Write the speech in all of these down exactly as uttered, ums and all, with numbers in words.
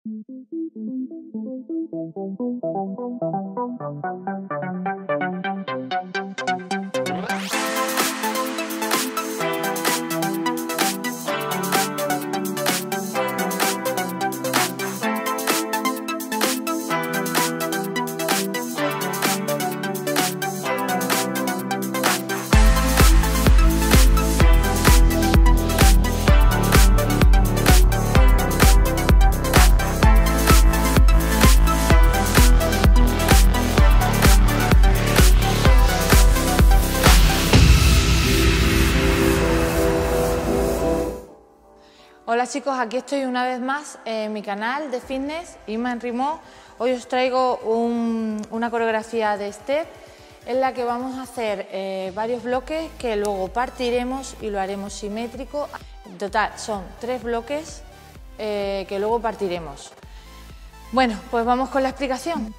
Hola chicos, aquí estoy una vez más en mi canal de fitness, Inma en Rimó. Hoy os traigo un, una coreografía de step en la que vamos a hacer eh, varios bloques que luego partiremos y lo haremos simétrico. En total son tres bloques eh, que luego partiremos. Bueno, pues vamos con la explicación.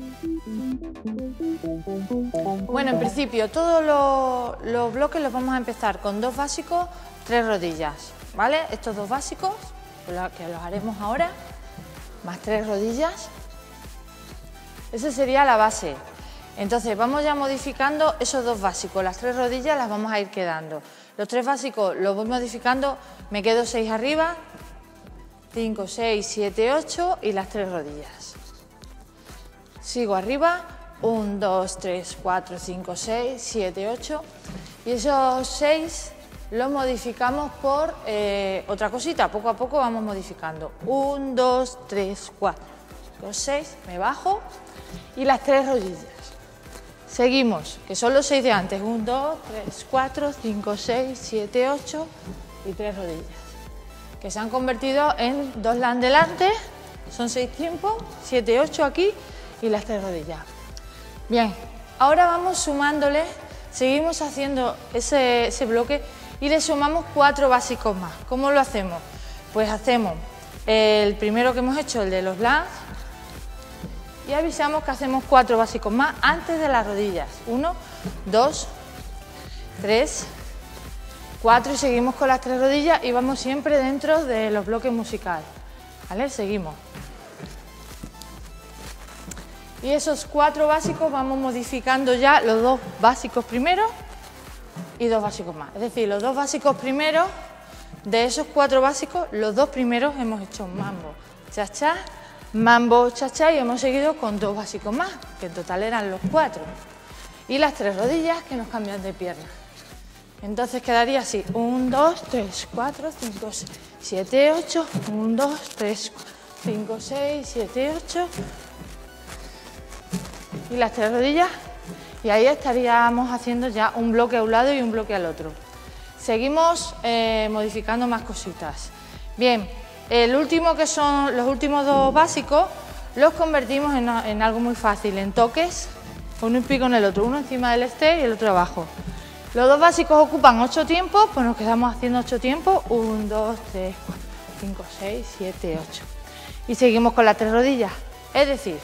Bueno, en principio todos los, los bloques los vamos a empezar con dos básicos, tres rodillas. ¿Vale? Estos dos básicos, que los haremos ahora, más tres rodillas. Esa sería la base. Entonces vamos ya modificando esos dos básicos. Las tres rodillas las vamos a ir quedando. Los tres básicos los voy modificando, me quedo seis arriba, cinco, seis, siete, ocho y las tres rodillas. Sigo arriba, uno, dos, tres, cuatro, cinco, seis, siete, ocho y esos seis lo modificamos por eh, otra cosita, poco a poco vamos modificando. uno, dos, tres, cuatro, cinco, seis, me bajo y las tres rodillas. Seguimos, que son los seis de antes, uno, dos, tres, cuatro, cinco, seis, siete, ocho y tres rodillas. Que se han convertido en dos las delante, son seis tiempos, siete, ocho aquí y las tres rodillas. Bien, ahora vamos sumándole, seguimos haciendo ese, ese bloque y le sumamos cuatro básicos más. ¿Cómo lo hacemos? Pues hacemos el primero que hemos hecho, el de los blancs, y avisamos que hacemos cuatro básicos más antes de las rodillas. Uno, dos, tres, cuatro y seguimos con las tres rodillas y vamos siempre dentro de los bloques musicales. ¿Vale? Seguimos. Y esos cuatro básicos vamos modificando ya los dos básicos primero y dos básicos más. Es decir, los dos básicos primeros, de esos cuatro básicos, los dos primeros hemos hecho mambo, cha-cha, mambo, cha-cha y hemos seguido con dos básicos más, que en total eran los cuatro. Y las tres rodillas que nos cambian de pierna. Entonces quedaría así, uno, dos, tres, cuatro, cinco, seis, siete, ocho, uno, dos, tres, cinco, seis, siete, ocho y las tres rodillas. Y ahí estaríamos haciendo ya un bloque a un lado y un bloque al otro. Seguimos eh, modificando más cositas. Bien, el último que son los últimos dos básicos los convertimos en, en algo muy fácil, en toques, uno pico en el otro, uno encima del step y el otro abajo. Los dos básicos ocupan ocho tiempos, pues nos quedamos haciendo ocho tiempos, uno, dos, tres, cuatro, cinco, seis, siete, ocho. Y seguimos con las tres rodillas, es decir,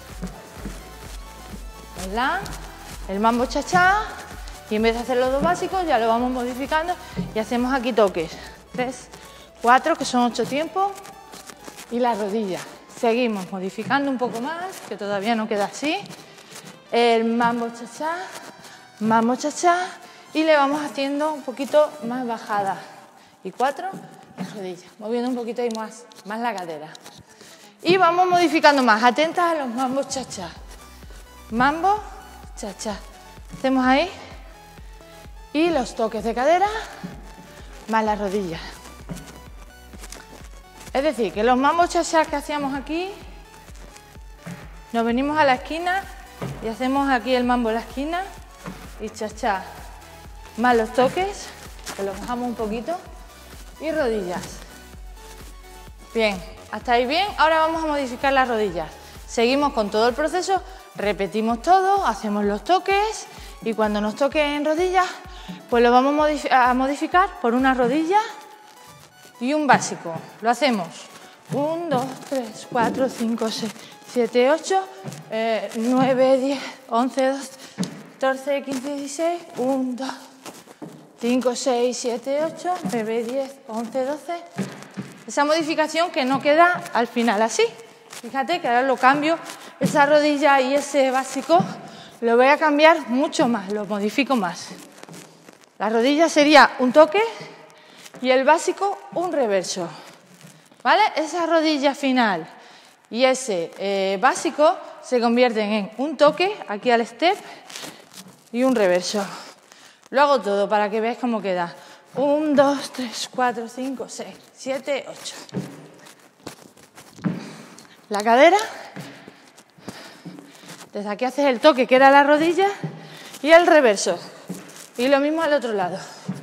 ¿verdad? El mambo cha-cha y en vez de hacer los dos básicos ya lo vamos modificando y hacemos aquí toques, tres, cuatro que son ocho tiempos y las rodillas. Seguimos modificando un poco más, que todavía no queda así, el mambo cha-cha, mambo cha-cha y le vamos haciendo un poquito más bajada y cuatro, las rodillas, moviendo un poquito ahí más, más la cadera. Y vamos modificando más, atentas a los mambos cha-cha, mambo cha-cha, hacemos ahí y los toques de cadera más las rodillas. Es decir, que los mambos cha-cha que hacíamos aquí, nos venimos a la esquina y hacemos aquí el mambo en la esquina y cha-cha, más los toques, que los bajamos un poquito y rodillas. Bien, hasta ahí bien, ahora vamos a modificar las rodillas. Seguimos con todo el proceso. Repetimos todo, hacemos los toques y cuando nos toque en rodillas, pues lo vamos a modificar por una rodilla y un básico. Lo hacemos uno, dos, tres, cuatro, cinco, seis, siete, ocho, nueve, diez, once, doce, catorce, quince, dieciséis, uno, dos, cinco, seis, siete, ocho, nueve, diez, once, doce. Esa modificación que no queda al final así, Fíjate que ahora lo cambio, esa rodilla y ese básico lo voy a cambiar mucho más, lo modifico más. La rodilla sería un toque y el básico un reverso, ¿vale? Esa rodilla final y ese eh, básico se convierten en un toque, aquí al step, y un reverso. Lo hago todo para que veáis cómo queda. uno, dos, tres, cuatro, cinco, seis, siete, ocho. La cadera, desde aquí haces el toque que era la rodilla y el reverso. Y lo mismo al otro lado.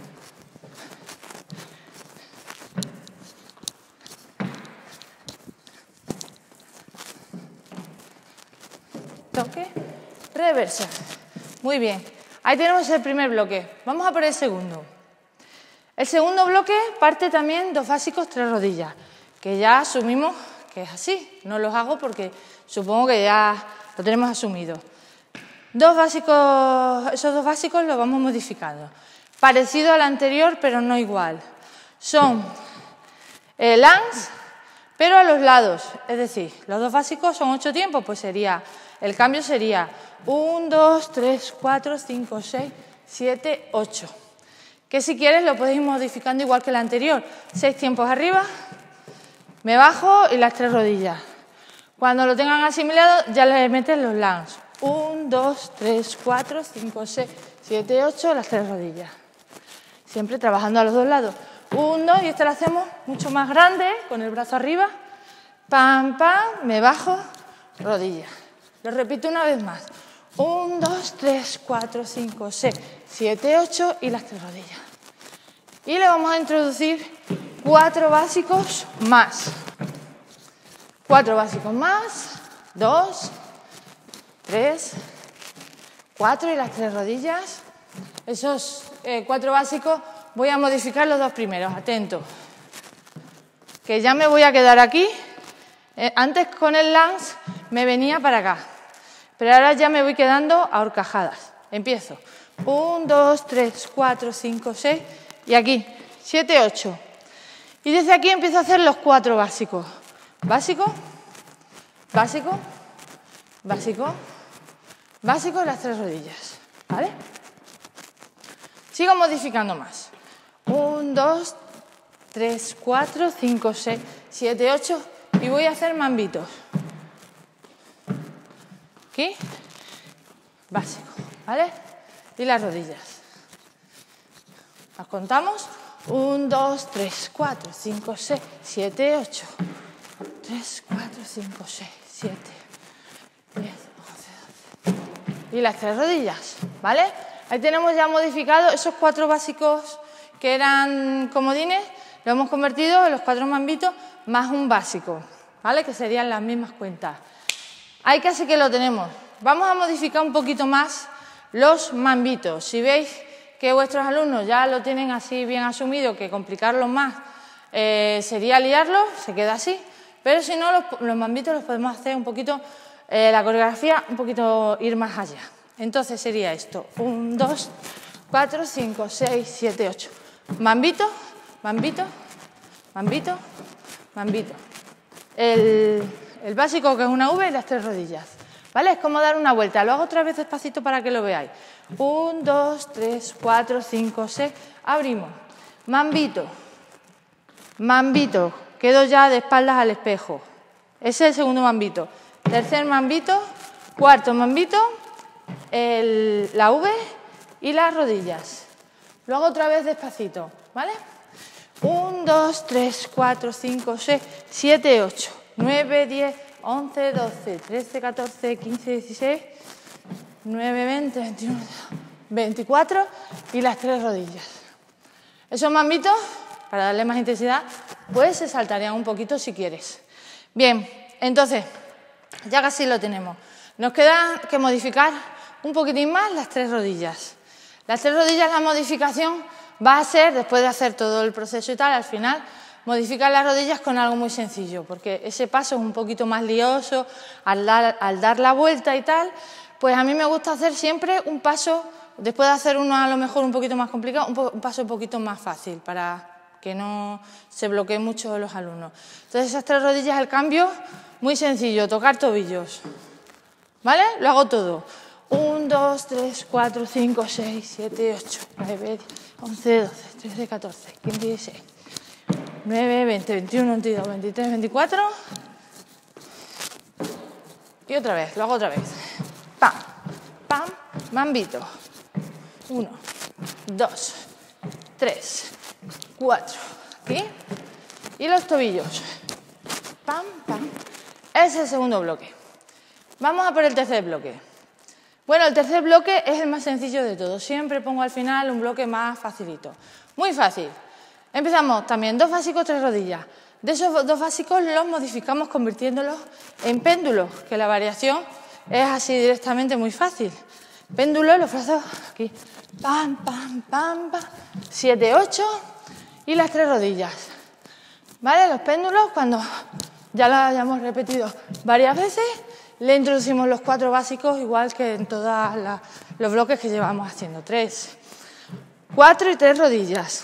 Toque, reverso. Muy bien. Ahí tenemos el primer bloque. Vamos a por el segundo. El segundo bloque parte también dos básicos, tres rodillas, que ya asumimos que es así. No los hago porque supongo que ya lo tenemos asumido. Dos básicos, esos dos básicos los vamos modificando. Parecido al anterior, pero no igual. Son eh, lands, pero a los lados. Es decir, los dos básicos son ocho tiempos, pues sería, el cambio sería uno, dos, tres, cuatro, cinco, seis, siete, ocho. Que si quieres lo podéis ir modificando igual que el anterior. Seis tiempos arriba, me bajo y las tres rodillas. Cuando lo tengan asimilado ya le metes los lands. uno, dos, tres, cuatro, cinco, seis, siete, ocho, las tres rodillas. Siempre trabajando a los dos lados. uno, dos, y este lo hacemos mucho más grande, con el brazo arriba. Pam, pam, me bajo, rodilla. Lo repito una vez más. uno, dos, tres, cuatro, cinco, seis, siete, ocho y las tres rodillas. Y le vamos a introducir cuatro básicos más. Cuatro básicos más. Dos, tres, cuatro y las tres rodillas. Esos eh, cuatro básicos voy a modificar los dos primeros. Atento. Que ya me voy a quedar aquí. Eh, antes con el lance me venía para acá. Pero ahora ya me voy quedando a horcajadas. Empiezo. uno, dos, tres, cuatro, cinco, seis y aquí. siete, ocho. Y desde aquí empiezo a hacer los cuatro básicos. Básico, básico, básico, básico y las tres rodillas. ¿Vale? Sigo modificando más. uno, dos, tres, cuatro, cinco, seis, siete, ocho y voy a hacer mambitos. Aquí, básico, ¿vale? Y las rodillas. Las contamos. uno, dos, tres, cuatro, cinco, seis, siete, ocho. tres, cuatro, cinco, seis, siete, diez, once, doce. Y las tres rodillas, ¿vale? Ahí tenemos ya modificado esos cuatro básicos que eran comodines, lo hemos convertido en los cuatro mambitos más un básico, ¿vale? Que serían las mismas cuentas. Ahí casi que lo tenemos. Vamos a modificar un poquito más los mambitos. Si veis que vuestros alumnos ya lo tienen así bien asumido, que complicarlo más eh, sería liarlo, se queda así. Pero si no, los, los mambitos los podemos hacer un poquito, eh, la coreografía, un poquito ir más allá. Entonces sería esto. uno, dos, cuatro, cinco, seis, siete, ocho. Mambito, mambito, mambito, mambito. El... El básico, que es una V, y las tres rodillas. ¿Vale? Es como dar una vuelta. Lo hago otra vez despacito para que lo veáis. uno, dos, tres, cuatro, cinco, seis. Abrimos. Mambito. Mambito. Quedo ya de espaldas al espejo. Ese es el segundo mambito. Tercer mambito. Cuarto mambito. El, la V y las rodillas. Lo hago otra vez despacito. ¿Vale? uno, dos, tres, cuatro, cinco, seis, siete, ocho. nueve, diez, once, doce, trece, catorce, quince, dieciséis, nueve, veinte, veintiuno, veinticuatro y las tres rodillas. Esos mambitos, para darle más intensidad, pues se saltarían un poquito si quieres. Bien, entonces, ya casi lo tenemos. Nos queda que modificar un poquitín más las tres rodillas. Las tres rodillas, la modificación va a ser, después de hacer todo el proceso y tal, al final, modificar las rodillas con algo muy sencillo, porque ese paso es un poquito más lioso, al dar, al dar la vuelta y tal, pues a mí me gusta hacer siempre un paso, después de hacer uno a lo mejor un poquito más complicado, un, po, un paso un poquito más fácil, para que no se bloqueen mucho los alumnos. Entonces esas tres rodillas, el cambio Muy sencillo, tocar tobillos. ¿Vale? Lo hago todo. uno, dos, tres, cuatro, cinco, seis, siete, ocho, nueve, once, doce, trece, catorce, quince, dieciséis, nueve, veinte, veintiuno, veintidós, veintitrés, veinticuatro. Y otra vez, lo hago otra vez. Pam, pam, mambito. uno, dos, tres, cuatro. Aquí. Y los tobillos. Pam, pam. Ese es el segundo bloque. Vamos a por el tercer bloque. Bueno, el tercer bloque es el más sencillo de todos. Siempre pongo al final un bloque más facilito. Muy fácil. Empezamos también dos básicos, tres rodillas. De esos dos básicos los modificamos convirtiéndolos en péndulos, que la variación es así directamente muy fácil. Péndulo, los brazos aquí. Pam, pam, pam, pam. siete, ocho y las tres rodillas. ¿Vale? Los péndulos, cuando ya los hayamos repetido varias veces, le introducimos los cuatro básicos, igual que en todos los bloques que llevamos haciendo. Tres, cuatro y tres rodillas.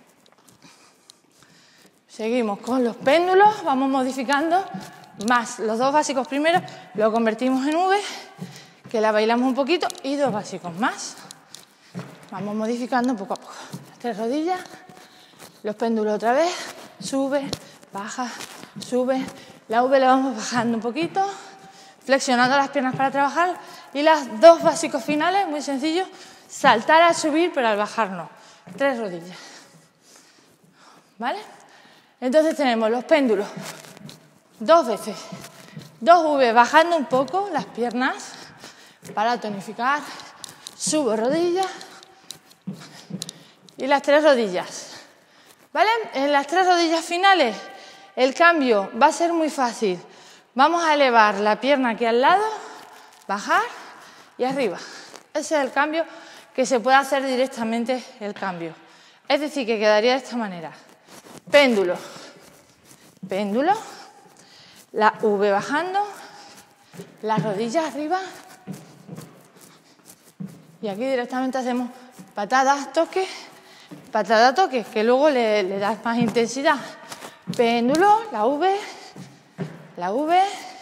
Seguimos con los péndulos, vamos modificando más los dos básicos primero, lo convertimos en V, que la bailamos un poquito, y dos básicos más. Vamos modificando poco a poco. Las tres rodillas, los péndulos otra vez, sube, baja, sube. La V la vamos bajando un poquito, flexionando las piernas para trabajar, y los dos básicos finales, muy sencillos, saltar al subir pero al bajar no. Tres rodillas. ¿Vale? Entonces tenemos los péndulos dos veces, dos V bajando un poco las piernas para tonificar, subo rodillas y las tres rodillas. ¿Vale? En las tres rodillas finales el cambio va a ser muy fácil. Vamos a elevar la pierna aquí al lado, bajar y arriba. Ese es el cambio que se puede hacer directamente el cambio. Es decir, que quedaría de esta manera. Péndulo, péndulo, la V bajando, las rodillas arriba y aquí directamente hacemos patadas, toques, patada, toques, que luego le, le das más intensidad. Péndulo, la V, la V,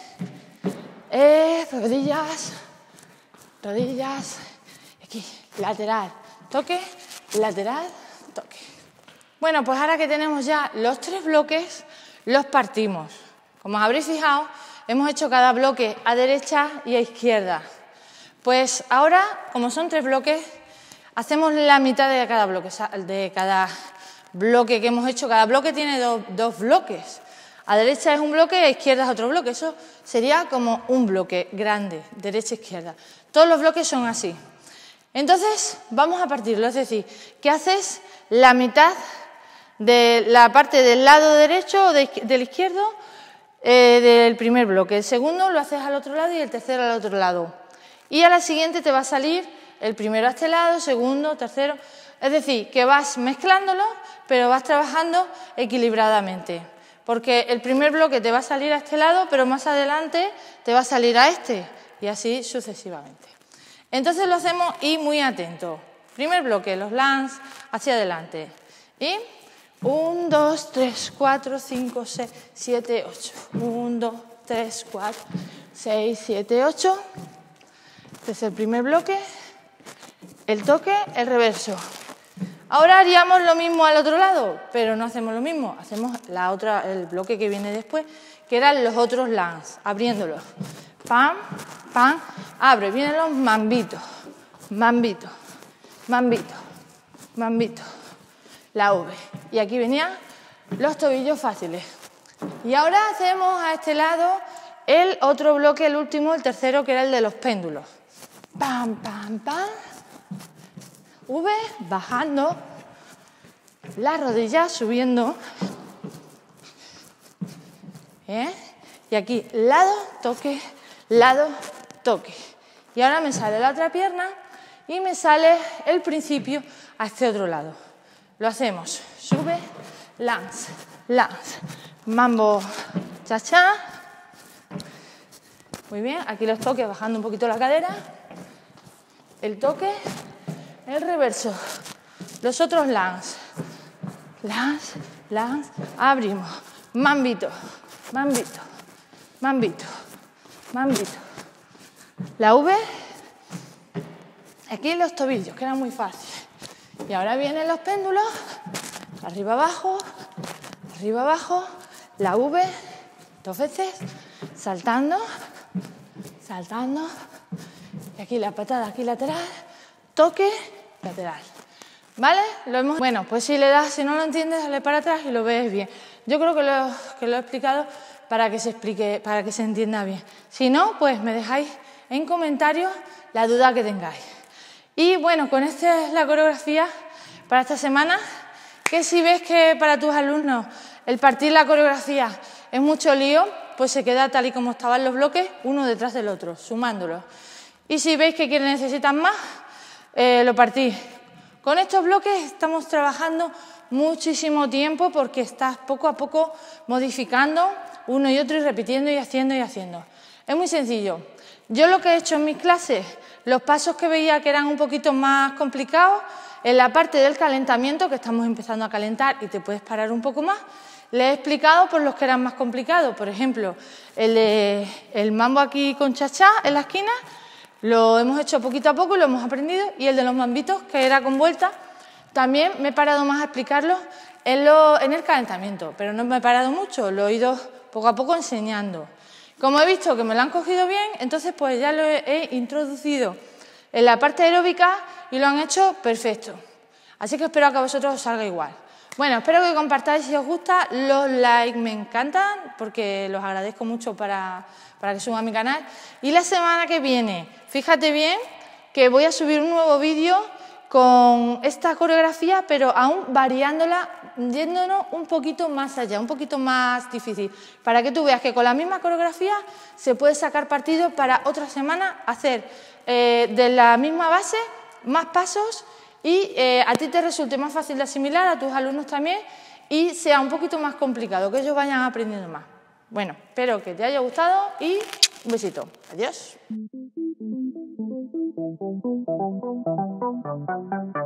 eh, rodillas, rodillas, aquí, lateral, toque, lateral, toque. Bueno, pues ahora que tenemos ya los tres bloques, los partimos. Como os habréis fijado, hemos hecho cada bloque a derecha y a izquierda. Pues ahora, como son tres bloques, hacemos la mitad de cada bloque, de cada bloque que hemos hecho. Cada bloque tiene do, dos bloques. A derecha es un bloque y a izquierda es otro bloque. Eso sería como un bloque grande, derecha e izquierda. Todos los bloques son así. Entonces, vamos a partirlo. Es decir, que haces la mitad de la parte del lado derecho o de, del izquierdo eh, del primer bloque. El segundo lo haces al otro lado y el tercero al otro lado. Y a la siguiente te va a salir el primero a este lado, segundo, tercero. Es decir, que vas mezclándolo, pero vas trabajando equilibradamente. Porque el primer bloque te va a salir a este lado, pero más adelante te va a salir a este. Y así sucesivamente. Entonces lo hacemos y muy atento. Primer bloque, los lands hacia adelante. Y uno, dos, tres, cuatro, cinco, seis, siete, ocho. uno, dos, tres, cuatro, seis, siete, ocho. Este es el primer bloque. El toque, el reverso. Ahora haríamos lo mismo al otro lado, pero no hacemos lo mismo. Hacemos la otra, el bloque que viene después, que eran los otros lands, abriéndolos. Pam, pam, abre. Vienen los mambitos. Mambito, mambito, mambito. La V. Y aquí venían los tobillos fáciles. Y ahora hacemos a este lado el otro bloque, el último, el tercero, que era el de los péndulos. Pam, pam, pam. V, bajando. Las rodillas subiendo. ¿Eh? Y aquí, lado, toque, lado, toque. Y ahora me sale la otra pierna y me sale el principio a este otro lado. Lo hacemos, sube, lance, lance, mambo, cha-cha. Muy bien, aquí los toques bajando un poquito la cadera. El toque, el reverso, los otros lance, lance, lance, abrimos, mambito, mambito, mambito, mambito. La V, aquí los tobillos, que era muy fácil. Y ahora vienen los péndulos, arriba abajo, arriba abajo, la V, dos veces, saltando, saltando, y aquí la patada, aquí lateral, toque, lateral. ¿Vale? Lo hemos... Bueno, pues si le das, si no lo entiendes, dale para atrás y lo ves bien. Yo creo que lo, que lo he explicado para que se explique, para que se entienda bien. Si no, pues me dejáis en comentarios la duda que tengáis. Y bueno, con esta es la coreografía para esta semana, que si ves que para tus alumnos el partir la coreografía es mucho lío, pues se queda tal y como estaban los bloques, uno detrás del otro, sumándolos. Y si veis que necesitan más, eh, lo partís. Con estos bloques estamos trabajando muchísimo tiempo porque estás poco a poco modificando uno y otro y repitiendo y haciendo y haciendo. Es muy sencillo. Yo lo que he hecho en mis clases, los pasos que veía que eran un poquito más complicados, en la parte del calentamiento, que estamos empezando a calentar y te puedes parar un poco más, le he explicado por los que eran más complicados. Por ejemplo, el, de, el mambo aquí con cha-cha en la esquina, lo hemos hecho poquito a poco y lo hemos aprendido. Y el de los mambitos, que era con vuelta, también me he parado más a explicarlo en, lo, en el calentamiento. Pero no me he parado mucho, lo he ido poco a poco enseñando. Como he visto que me lo han cogido bien, entonces pues ya lo he, he introducido en la parte aeróbica y lo han hecho perfecto. Así que espero que a vosotros os salga igual. Bueno, espero que compartáis si os gusta. Los likes me encantan porque los agradezco mucho para, para que suba a mi canal. Y la semana que viene, fíjate bien que voy a subir un nuevo vídeo con esta coreografía, pero aún variándola, yéndonos un poquito más allá, un poquito más difícil, para que tú veas que con la misma coreografía se puede sacar partido para otra semana, hacer eh, de la misma base más pasos y eh, a ti te resulte más fácil de asimilar, a tus alumnos también, y sea un poquito más complicado, que ellos vayan aprendiendo más. Bueno, espero que te haya gustado y un besito. Adiós. Thank you.